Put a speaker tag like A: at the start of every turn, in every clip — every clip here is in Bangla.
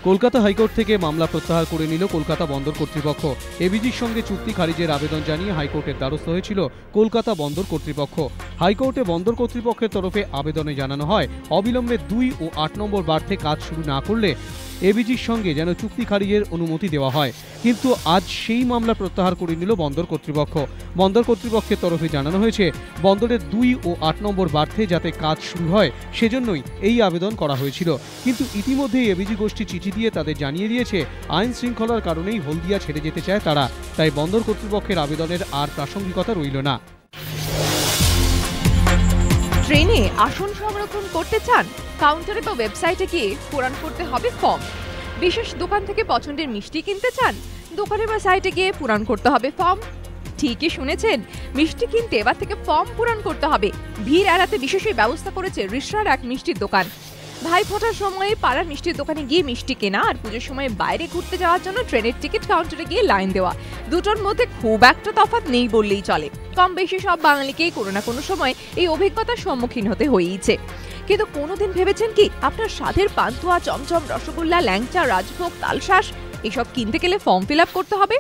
A: কলকাতা হাইকোর্ট থেকে মামলা প্রত্যাহার করে নিল কলকাতা বন্দর কর্তৃপক্ষ। এবিজির সঙ্গে চুক্তি খারিজের আবেদন জানিয়ে হাইকোর্টের দ্বারস্থ হয়েছিল কলকাতা বন্দর কর্তৃপক্ষ। হাইকোর্টে বন্দর কর্তৃপক্ষের তরফে আবেদনে জানানো হয়, অবিলম্বে 2 ও 8 নম্বর বার্থে কাজ শুরু না করলে এবিজির সঙ্গে যেন চুক্তি খারিজের অনুমতি দেওয়া হয়। কিন্তু আজ সেই মামলা প্রত্যাহার করে নিল বন্দর কর্তৃপক্ষ। বন্দর কর্তৃপক্ষের তরফে জানানো হয়েছে, বন্দরের 2 ও 8 নম্বর বার্থে যাতে কাজ শুরু হয় সেজন্যই এই আবেদন করা হয়েছিল। কিন্তু ইতিমধ্যেই এবিজি গোষ্ঠী চিঠি দিয়ে তাদের জানিয়ে দিয়েছে, আইন শৃঙ্খলার কারণেই হলদিয়া ছেড়ে যেতে চায় তারা। তাই বন্দর কর্তৃপক্ষের আবেদনের আর প্রাসঙ্গিকতা রইল না।
B: ট্রেনে আসন সংরক্ষণ করতে চান? কাউন্টারে বা ওয়েবসাইটে গিয়ে পূরণ করতে হবে ফর্ম। বিশেষ দোকান থেকে পছন্দের মিষ্টি কিনতে চান? দোকানে বা সাইটে গিয়ে পূরণ করতে হবে ফর্ম। ঠিকই শুনেছেন, মিষ্টি কিনতে এবার থেকে ফর্ম পূরণ করতে হবে। ভিড় এড়াতে বিশেষ ব্যবস্থা করেছে রিসরার এক মিষ্টির দোকান। ভাই ফোটার সময়ে পাড়ার মিষ্টির দোকানে গিয়ে মিষ্টি কেনা আর পুজোর সময় বাইরে ঘুরতে যাওয়ার জন্য ট্রেনের টিকিট কাউন্টারে গিয়ে লাইন দেওয়া, দুটোর মধ্যে খুব একটা তফাৎ নেই বললেই চলে। কম বেশি সব বাঙালিকেই কোনো না কোনো সময় এই অভিজ্ঞতার সম্মুখীন হতে হয়েইছে। কিন্তু কোনোদিন ভেবেছেন কি, আপনার স্বাদের পান্তুয়া, চমচম, রসগোল্লা, ল্যাংচা, রাজভোগ, তালশাঁস এসব কিনতে গেলে ফর্ম ফিল আপ করতে হবে?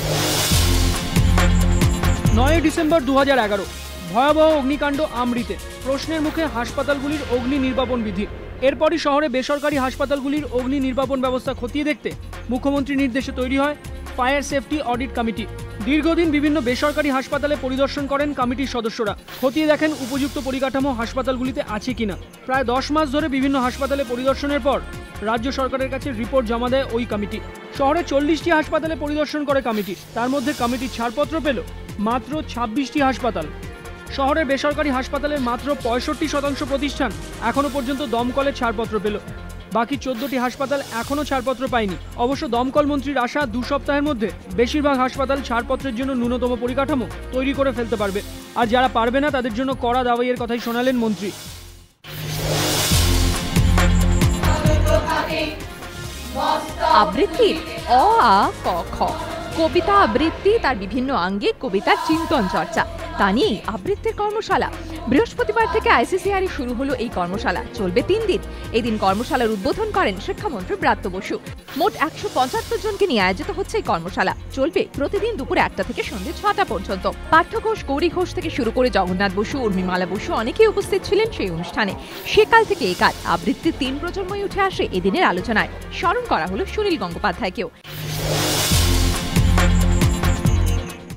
C: 9 ডিসেম্বর 2011 ভয়াবহ অগ্নিকাণ্ড আমরিতে। প্রশ্নের মুখে হাসপাতালগুলির অগ্নি নির্বাপন বিধি। এরপরই শহরে বেসরকারি হাসপাতালগুলির অগ্নি নির্বাপন ব্যবস্থা খতিয়ে দেখতে মুখ্যমন্ত্রীর নির্দেশে তৈরি হয় ফায়ার সেফটি অডিট কমিটি। দীর্ঘদিন বিভিন্ন বেসরকারি হাসপাতালে পরিদর্শন করেন কমিটির সদস্যরা। খতিয়ে দেখেন উপযুক্ত পরিকাঠামো হাসপাতালগুলিতে আছে কিনা। প্রায় 10 মাস ধরে বিভিন্ন হাসপাতালে পরিদর্শনের পর রাজ্য সরকারের কাছে রিপোর্ট জমা দেয় ওই কমিটি। শহরে 40টি হাসপাতালে পরিদর্শন করে কমিটি। তার মধ্যে কমিটির ছাড়পত্র পেল মাত্র 26টি হাসপাতাল। শহরের বেসরকারি হাসপাতালের মাত্র 65% প্রতিষ্ঠান এখনো পর্যন্ত দমকলের ছাড়পত্র পেল। বাকি 14টি হাসপাতাল এখনো ছাড়পত্র পায়নি। অবশ্য দমকল মন্ত্রীর আশা 2 সপ্তাহের মধ্যে বেশিরভাগ হাসপাতাল ছাড়পত্রের জন্য ন্যূনতম পরিকাঠামো তৈরি করে ফেলতে পারবে। আর যারা পারবে না তাদের জন্য কড়া দাওয়াইয়ের কথাই শোনালেন মন্ত্রী।
B: আবৃত্তির অ আ ক খ, কবিতা আবৃত্তি, তার বিভিন্ন আঙ্গে কবিতার চিন্তন চর্চা, তা নিয়েই আবৃত্তির কর্মশালা। বৃহস্পতিবার থেকে আইসিসিআরে শুরু হলো এই কর্মশালা। চলবে 3 দিন। এদিন কর্মশালার উদ্বোধন করেন শিক্ষামন্ত্রী ব্রাত্য বসু। মোট 175 জনকে নিয়ে আয়োজিত হচ্ছে এই কর্মশালা। চলবে প্রতিদিন দুপুর 1টা থেকে সন্ধ্যে 6টা পর্যন্ত। পার্থ ঘোষ, গৌরী ঘোষ থেকে শুরু করে জগন্নাথ বসু, উর্মিমালা বসু অনেকেই উপস্থিত ছিলেন সেই অনুষ্ঠানে। সেকাল থেকে এই কাজ আবৃত্তির 3 প্রজন্মই উঠে আসে এদিনের আলোচনায়। স্মরণ করা হলো সুনীল গঙ্গোপাধ্যায়কেও।